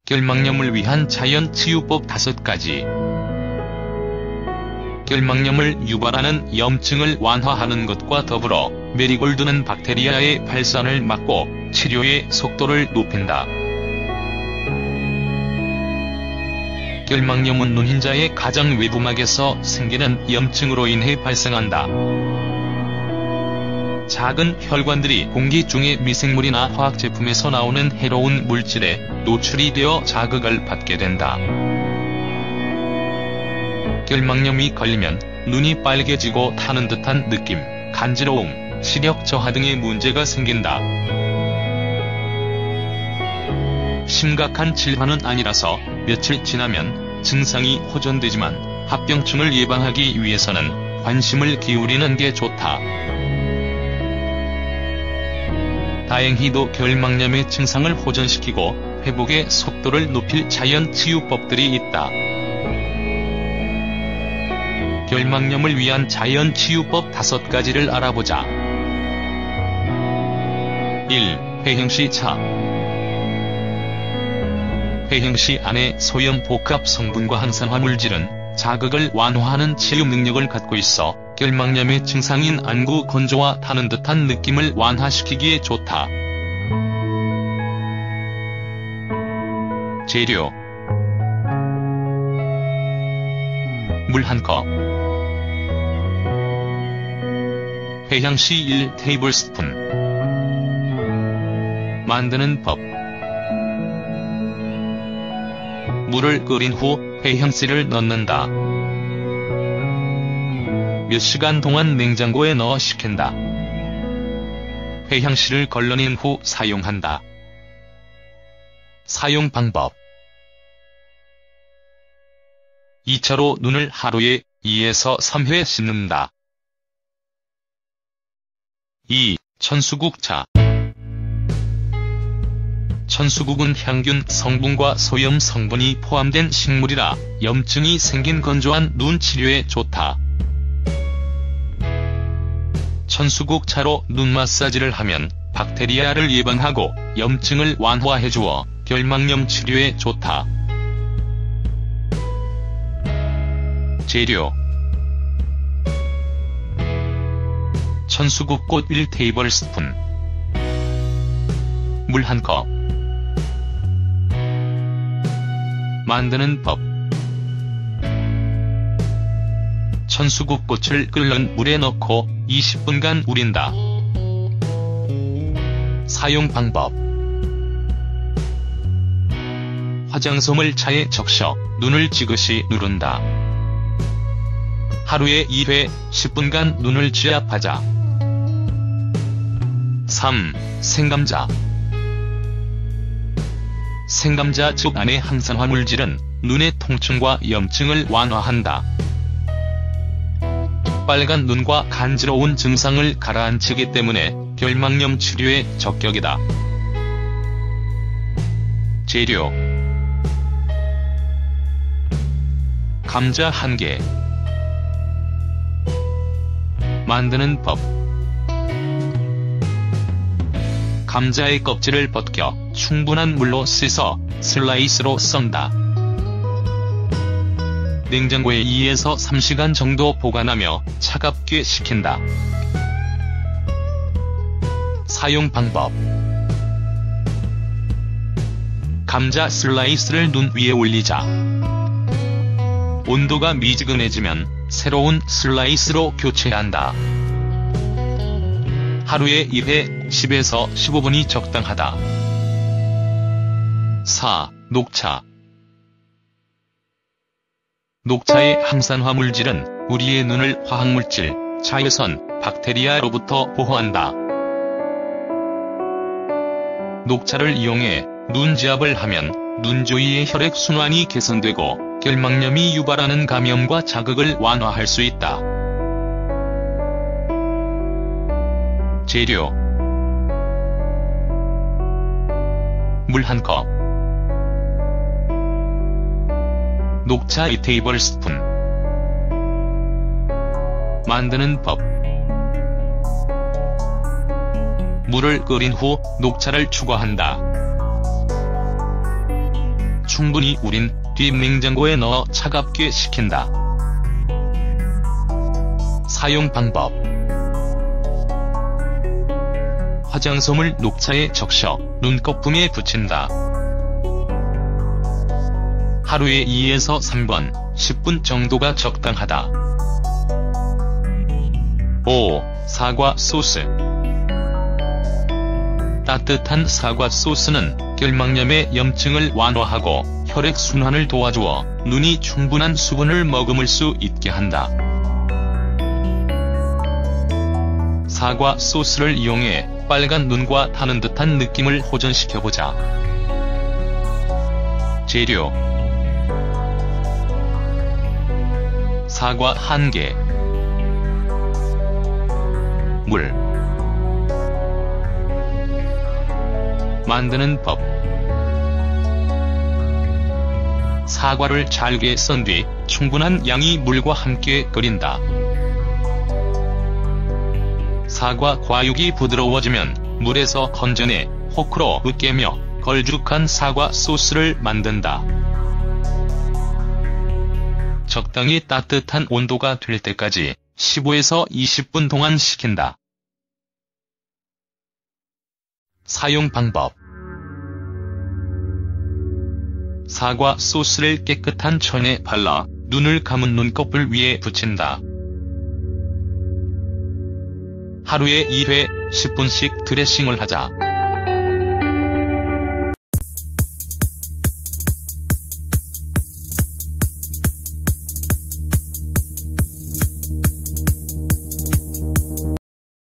결막염을 위한 자연치유법 5가지. 결막염을 유발하는 염증을 완화하는 것과 더불어 메리골드는 박테리아의 발산을 막고 치료의 속도를 높인다. 결막염은 눈흰자의 가장 외부막에서 생기는 염증으로 인해 발생한다. 작은 혈관들이 공기 중의 미생물이나 화학제품에서 나오는 해로운 물질에 노출이 되어 자극을 받게 된다. 결막염이 걸리면 눈이 빨개지고 타는 듯한 느낌, 간지러움, 시력 저하 등의 문제가 생긴다. 심각한 질환은 아니라서 며칠 지나면 증상이 호전되지만 합병증을 예방하기 위해서는 관심을 기울이는 게 좋다. 다행히도 결막염의 증상을 호전시키고 회복의 속도를 높일 자연치유법들이 있다. 결막염을 위한 자연치유법 5가지를 알아보자. 1. 회형시 차. 회형시 안의 소염 복합 성분과 항산화 물질은 자극을 완화하는 치유 능력을 갖고 있어 결막염의 증상인 안구 건조와 타는 듯한 느낌을 완화시키기에 좋다. 재료: 물 1컵, 회향시 1테이블스푼. 만드는 법: 물을 끓인 후 회향씨를 넣는다. 몇 시간 동안 냉장고에 넣어 식힌다. 회향씨를 걸러낸 후 사용한다. 사용 방법: 2차로 눈을 하루에 2에서 3회 씻는다. 2. 천수국차. 천수국은 향균 성분과 소염 성분이 포함된 식물이라 염증이 생긴 건조한 눈 치료에 좋다. 천수국차로 눈 마사지를 하면 박테리아를 예방하고 염증을 완화해주어 결막염 치료에 좋다. 재료: 천수국꽃 1테이블스푼, 물 1컵. 만드는 법: 천수국꽃을 끓는 물에 넣고 20분간 우린다. 사용 방법: 화장솜을 차에 적셔 눈을 지그시 누른다. 하루에 2회 10분간 눈을 지압하자. 3. 생감자. 생감자즙 안의 항산화 물질은 눈의 통증과 염증을 완화한다. 빨간 눈과 간지러운 증상을 가라앉히기 때문에 결막염 치료에 적격이다. 재료: 감자 1개. 만드는 법: 감자의 껍질을 벗겨 충분한 물로 씻어 슬라이스로 썬다. 냉장고에 2에서 3시간 정도 보관하며 차갑게 식힌다. 사용 방법: 감자 슬라이스를 눈 위에 올리자. 온도가 미지근해지면 새로운 슬라이스로 교체한다. 하루에 1회 10에서 15분이 적당하다. 4. 녹차. 녹차의 항산화 물질은 우리의 눈을 화학물질, 자외선, 박테리아로부터 보호한다. 녹차를 이용해 눈지압을 하면 눈 주위의 혈액순환이 개선되고 결막염이 유발하는 감염과 자극을 완화할 수 있다. 재료: 물 1컵, 녹차 2테이블스푼. 만드는 법: 물을 끓인 후 녹차를 추가한다. 충분히 우린 뒤 냉장고에 넣어 차갑게 식힌다. 사용 방법. 화장솜을 녹차에 적셔 눈꺼풀에 붙인다. 하루에 2에서 3번, 10분 정도가 적당하다. 5. 사과 소스. 따뜻한 사과 소스는 결막염의 염증을 완화하고 혈액순환을 도와주어 눈이 충분한 수분을 머금을 수 있게 한다. 사과 소스를 이용해 빨간 눈과 타는 듯한 느낌을 호전시켜보자. 재료. 사과 1개, 물. 만드는 법. 사과를 잘게 썬 뒤 충분한 양의 물과 함께 끓인다. 사과 과육이 부드러워지면 물에서 건져내 포크로 으깨며 걸쭉한 사과 소스를 만든다. 적당히 따뜻한 온도가 될 때까지 15에서 20분 동안 식힌다. 사용 방법. 사과 소스를 깨끗한 천에 발라 눈을 감은 눈꺼풀 위에 붙인다. 하루에 1회 10분씩 드레싱을 하자.